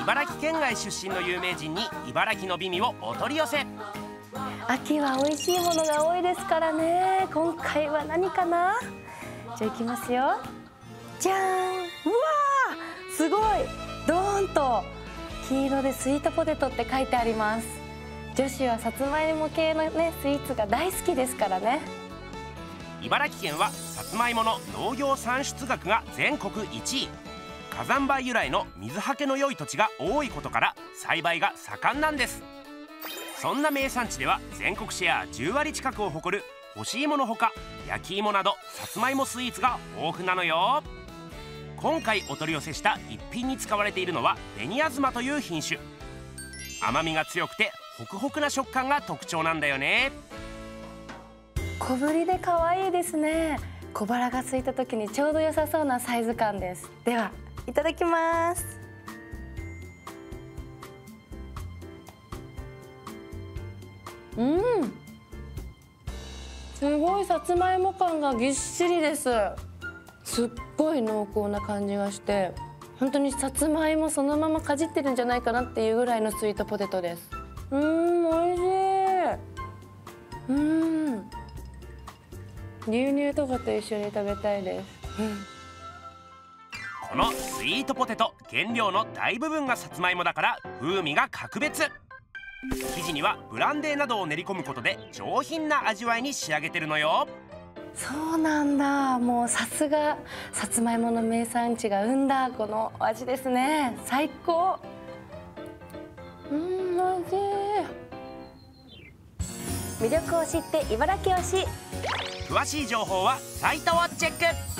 茨城県外出身の有名人に茨城の美味をお取り寄せ。 秋は美味しいものが多いですからね。今回は何かな。じゃあいきますよ。じゃーん。うわー、すごい。ドーンと黄色でスイートポテトって書いてあります。女子はさつまいも系のねスイーツが大好きですからね。 茨城県はさつまいもの農業産出額が全国1位。火山灰由来の水はけの良い土地が多いことから栽培が盛んなんです。そんな名産地では全国シェア10割近くを誇る干し芋のほか焼き芋などさつまいもスイーツが豊富なのよ。今回お取り寄せした一品に使われているのは紅あずまという品種。甘みが強くてホクホクな食感が特徴なんだよね。 小ぶりで可愛いですね。小腹が空いた時にちょうど良さそうなサイズ感です。ではいただきます。すごいさつまいも感がぎっしりです。すっごい濃厚な感じがして、本当にさつまいもそのままかじってるんじゃないかなっていうぐらいのスイートポテトです。美味しい。牛乳とかと一緒に食べたいです。 このスイートポテト、原料の大部分がさつまいもだから風味が格別。生地にはブランデーなどを練り込むことで上品な味わいに仕上げてるのよ。 そうなんだ。もうさすがさつまいもの名産地が生んだこの味ですね。最高。美味しい。魅力を知って茨城推し。 詳しい情報はサイトをチェック。